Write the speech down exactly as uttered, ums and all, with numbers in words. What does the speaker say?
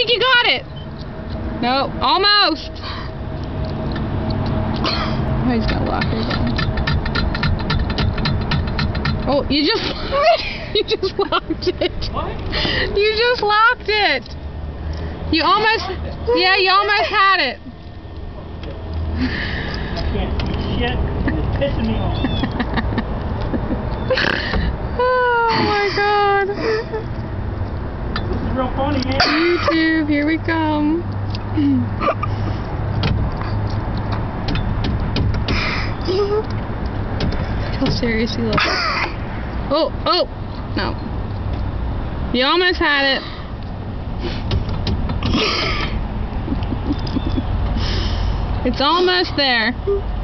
think you got it. No, almost. Oh, he's got to lock her down. Oh, you just you just locked it. What? You just locked it. You almost, yeah, you almost had it. I can't see shit. It's pissing me off. Oh my God. This is real funny, man. YouTube, here we come. How serious he looks. Oh, oh, no. You almost had it. It's almost there.